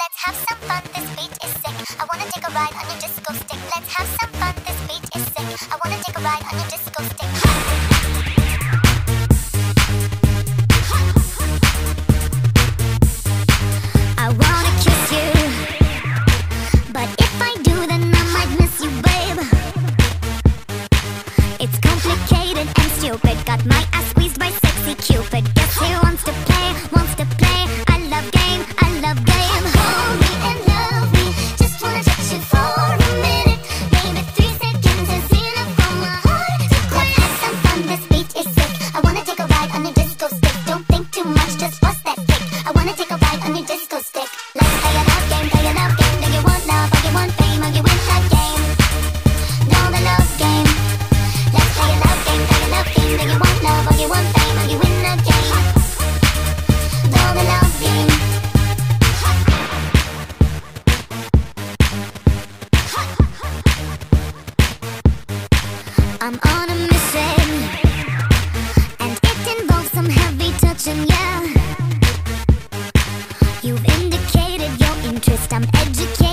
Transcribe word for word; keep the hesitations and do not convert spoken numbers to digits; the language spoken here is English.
Let's have some fun, this beat is sick. I wanna take a ride on your disco stick. Let's have some fun, this beat is sick. I wanna take a ride on your disco stick. I wanna kiss you, but if I do, then I might miss you, babe. It's complicated and stupid. Got my ass squeezed by sexy Cupid. Guess he wants to play, wants to play. I love game, I love game. Hold me and love me. Just wanna touch you for a minute. Maybe three seconds is enough for my heart to quit. Let's have some fun, this beat is sick. I wanna take a ride on your disco stick. Don't think too much, just bust that kick. I wanna take a ride on your disco stick. Let's play a love game, play a love game. Do you want love or you want fame or you win that game? Know the love game. Let's play a love game, play a love game. Do you want love or you want fame or you win the game? Know the love game. I'm on a mission, and it involves some heavy touching, yeah. You've indicated your interest, I'm educated.